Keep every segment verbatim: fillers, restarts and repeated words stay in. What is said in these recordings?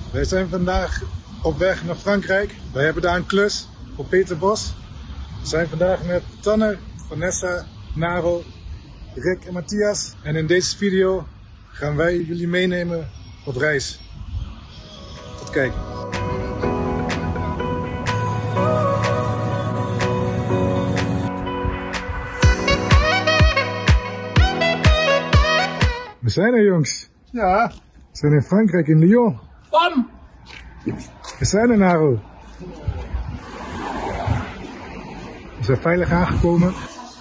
Wij zijn vandaag op weg naar Frankrijk. Wij hebben daar een klus voor Peter Bos. We zijn vandaag met Tanner, Vanessa, Naro, Rick en Matthias. En in deze video gaan wij jullie meenemen op reis. Tot kijken. We zijn er, jongens. Ja. We zijn in Frankrijk, in Lyon. Bam! We zijn er, Naro. We zijn veilig aangekomen.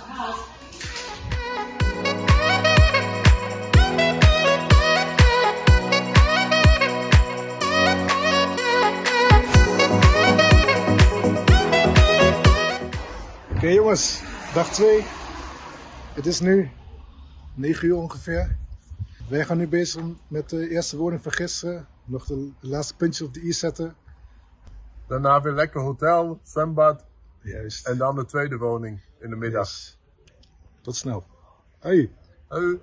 Oké, okay, jongens, dag twee. Het is nu negen uur ongeveer. Wij gaan nu bezig met de eerste woning van gisteren. Nog de laatste puntjes op de i zetten. Daarna weer lekker hotel, zwembad. Juist. En dan de tweede woning in de middag. Yes. Tot snel. Hoi. Hoi.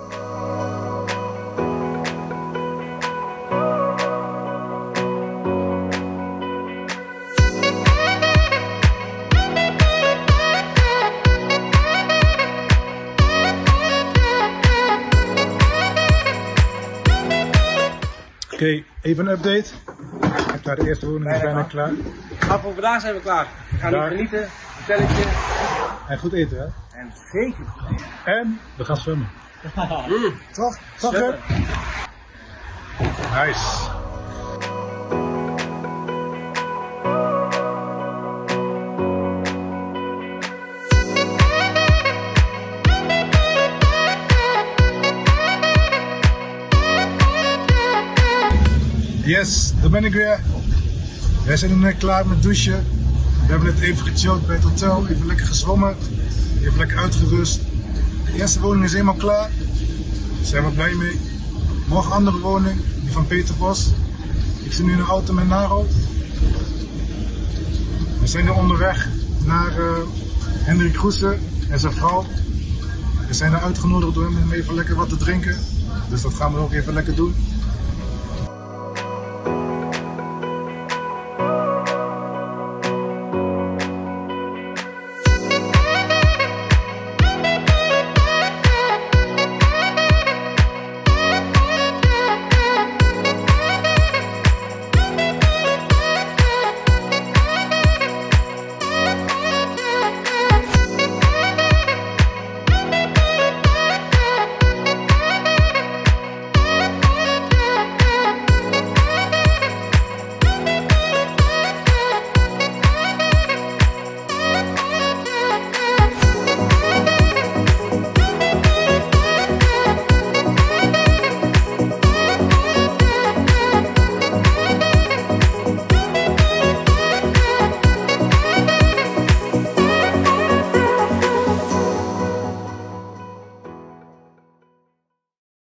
Oké, okay, even een update. Naar de eerste woning is bijna klaar. Maar voor vandaag zijn we klaar. We gaan nu genieten, hotelletje. En goed eten, hè? En zeker goed eten. En we gaan zwemmen. Mm. Toch? Toch, hè? Nice. Yes, daar ben ik weer. Wij zijn er net klaar met douchen. We hebben net even gechilled bij het hotel, even lekker gezwommen, even lekker uitgerust. De eerste woning is helemaal klaar. Daar zijn we blij mee. Morgen andere woning, die van Peter Bos. Ik zit nu in de auto met Naro. We zijn nu onderweg naar uh, Hendrik Groese en zijn vrouw. We zijn er uitgenodigd door hem om even lekker wat te drinken. Dus dat gaan we ook even lekker doen.